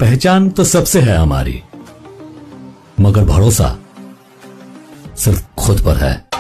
पहचान तो सबसे है हमारी, मगर भरोसा सिर्फ खुद पर है।